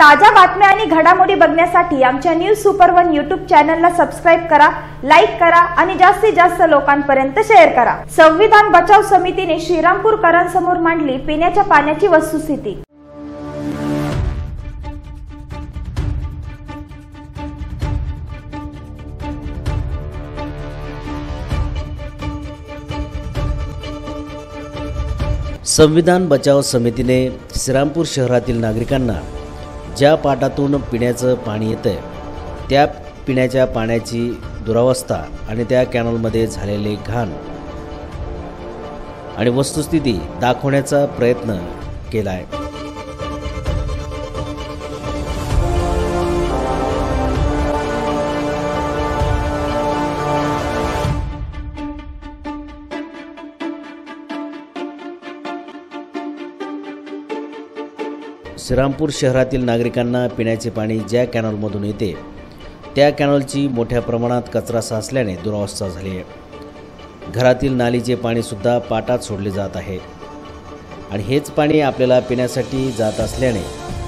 ताजा बातम्या आणि घडामोडी बघण्यासाठी आमच्या न्यूज सुपर वन यूट्यूब चॅनलला सबस्क्राइब करा, लाईक करा आणि जास्तीत जास्त लोकांपर्यंत शेअर करा। संविधान बचाव समितीने श्रीरामपूरकरांसमोर मांडली पिण्याच्या पाण्याची वस्तुस्थिती। संविधान बचाव समितीने श्रीरामपूर शहरातील नागरिकांना ज्या पाटातून पिण्याचं पाणी येतं त्या पिण्याच्या पाण्याची दुरावस्था आणि त्या कॅनलमध्ये झालेले घाण आणि वस्तुस्थिती दाखवण्याचा प्रयत्न केला आहे। श्रीरामपूर शहरातील नागरिकांना पिण्याचे पाणी ज्या कॅनलमधून येते त्या कॅनलची मोठ्या प्रमाणात कचरा साचल्याने दुरावस्था झाली आहे। घरातील नालीचे पाणीसुद्धा पाटात सोडले जात आहे आणि हेच पाणी आपल्याला पिण्यासाठी जात असल्याने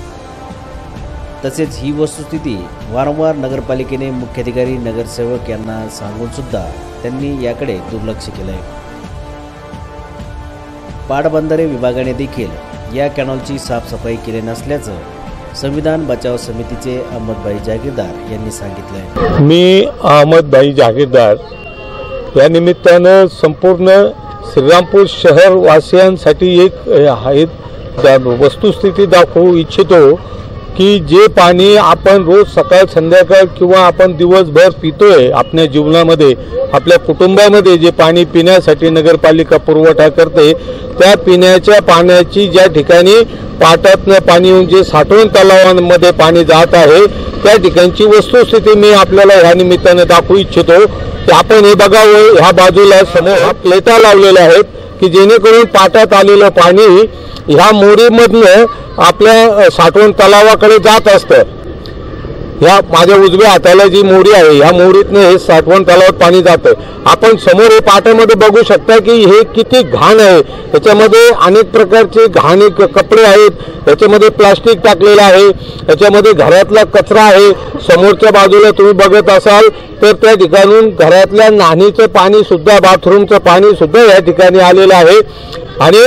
तसेच ही वस्तुस्थिती वारंवार नगरपालिकेने मुख्याधिकारी नगरसेवक यांना सांगूनसुद्धा त्यांनी याकडे दुर्लक्ष केलं आहे। पाटबंधारे विभागाने देखील या कॅनलची साफसफाई केली नसल्याचं संविधान बचाव समितीचे अहमदभाई जागीरदार यांनी सांगितलं। मी अहमदभाई जागीरदार या निमित्तानं संपूर्ण श्रीरामपूर शहर वासियांसाठी एक वस्तुस्थिती दाखवू इच्छितो की जे पाणी आपण रोज सकाळ संध्याकाळ किंवा आपण दिवसभर पितोय आपल्या जीवनामध्ये आपल्या कुटुंबामध्ये जे पाणी पिण्यासाठी नगरपालिका पुरवठा करते त्या पिण्याच्या पाण्याची ज्या ठिकाणी पाटातनं पाणी येऊन जे साठवण तलावांमध्ये पाणी जात आहे त्या ठिकाणची वस्तुस्थिती मी आपल्याला ह्या निमित्ताने दाखवू इच्छितो की आपण हे बघावं। ह्या बाजूला समोर प्लेटा लावलेल्या आहेत की जेणेकरून पाटात आलेलं पाणी ह्या मोरीमधनं आपल्या साठवण तलावाकडे जात असतं। ह्या माझ्या उजव्या हाताला जी मोरी आहे ह्या मोरीतनं हे साठवण तलावात पाणी जातं। आपण समोर हे पाटामध्ये बघू शकता की हे किती घाण आहे। याच्यामध्ये अनेक प्रकारचे घाण कपडे आहेत, याच्यामध्ये प्लास्टिक टाकलेलं आहे, याच्यामध्ये घरातला कचरा आहे। समोरच्या बाजूला तुम्ही बघत असाल तर त्या ठिकाणून घरातल्या नालीचं पाणी सुद्धा बाथरूमचं पाणी सुद्धा या ठिकाणी आलेलं आहे आणि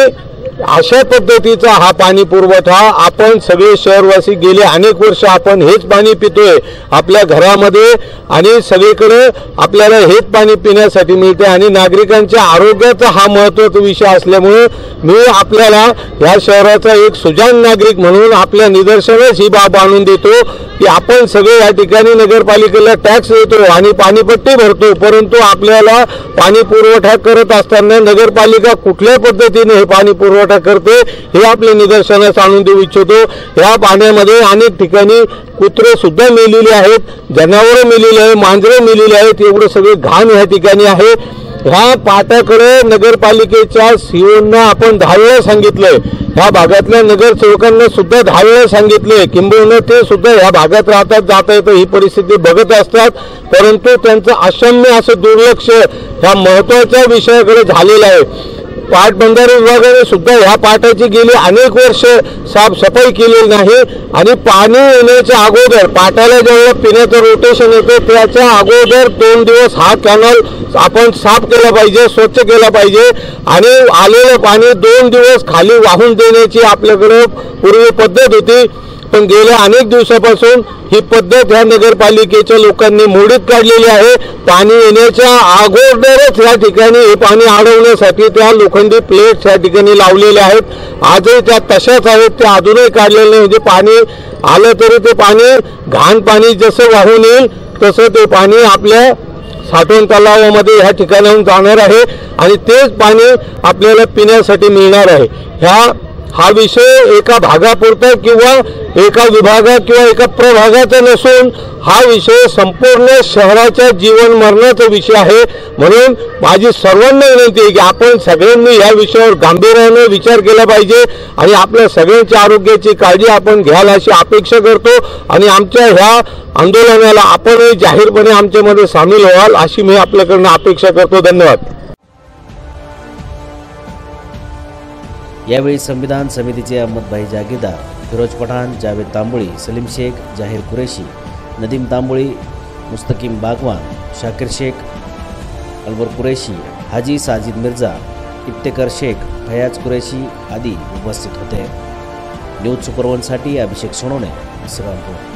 अशा पद्धतीचा हा पाणी पुरवठा आपण सगळे शहरवासी गेले अनेक वर्ष आपण हेच पाणी पितोय आपल्या घरामध्ये आणि सगळीकडे आपल्याला हेच पाणी पिण्यासाठी मिळते आणि नागरिकांच्या आरोग्याचा हा महत्त्वाचा विषय असल्यामुळे मी आपल्याला या शहराचा एक सुजाण नागरिक म्हणून आपल्या निदर्शनास ही बाब आणून देतो की आपण सगळे या ठिकाणी नगरपालिकेला टॅक्स देतो आणि पाणीपट्टी भरतो, परंतु आपल्याला पाणी पुरवठा करत असताना नगरपालिका कुठल्या पद्धतीने हे पाणी पुरवठा करते हे आपल्या निदर्शनास आणून देऊ इच्छितो। या पाण्यामध्ये अनेक ठिकाणी कुत्रे सुद्धा मेलेले आहेत, जनावरं मेलेली आहेत, मांजरं मेलेली आहेत, एवढं सगळे घाण या ठिकाणी आहे। ह्या पाटाकडे नगरपालिकेच्या सीओना आपण 10 वेळा सांगितलंय, ह्या भागातल्या नगरसेवकांना सुद्धा 10 वेळा सांगितले, किंबहुना ते सुद्धा ह्या भागात राहतात, जाता येतं ही परिस्थिती बघत असतात, परंतु त्यांचं अक्षम्य असं दुर्लक्ष ह्या महत्त्वाच्या विषयाकडे झालेलं आहे। पाटबंधारे विभागाने सुद्धा ह्या पाटाची गेली अनेक वर्ष साफसफाई केलेली नाही आणि पाणी येण्याच्या अगोदर पाटाला जेव्हा पिण्याचं रोटेशन येतं त्याच्या अगोदर 2 दिवस हा कॅनल आपण साफ केला पाहिजे, स्वच्छ केला पाहिजे आणि आलेलं पाणी 2 दिवस खाली वाहून देण्याची आपल्याकडे पूर्वी पद्धत होती, पण गेल्या अनेक दिवसापासून ही पद्धत ह्या नगरपालिकेच्या लोकांनी मोडीत काढलेली आहे। पाणी येण्याच्या अगोदरच या ठिकाणी हे पाणी अडवण्यासाठी त्या लोखंडी प्लेट्स या ठिकाणी लावलेल्या आहेत, आजही त्या तशाच आहेत, त्या अजूनही काढलेल्या नाही। म्हणजे पाणी आलं तरी ते पाणी घाण पाणी जसं वाहून येईल तसं ते पाणी आपल्या साठवण तलावामध्ये ह्या ठिकाणाहून जाणार आहे आणि तेच पाणी आपल्याला पिण्यासाठी मिळणार आहे। हा विषय एका भागापुरता किंवा एका विभागात किंवा एका प्रभागाचा नसून हा विषय संपूर्ण शहराच्या जीवन मरणाचा विषय आहे। म्हणून माझी सर्वांना विनंती आहे की आपण सगळ्यांनी या विषयावर गांभीर्याने विचार केला पाहिजे आणि आपल्या सगळ्यांच्या आरोग्याची काळजी आपण घ्याल अशी अपेक्षा करतो आणि आमच्या ह्या आंदोलनाला आपणही जाहीरपणे आमच्यामध्ये सामील व्हाल अशी मी आपल्याकडून अपेक्षा करतो। धन्यवाद। यावेळी संविधान समितीचे अहमदभाई जागीरदार, फिरोज पठाण, जावेद तांबोळी, सलीम शेख, जाहीर कुरेशी, नदीम तांबोळी, मुस्तकीम बागवान, शाकिर शेख, अलवर कुरेशी, हाजी साजिद मिर्झा, इफ्तेकर शेख, फयाज कुरेशी आदी उपस्थित होते. न्यूज सुपर 1 साठी अभिषेक सोनवणे, श्रीरामपूर.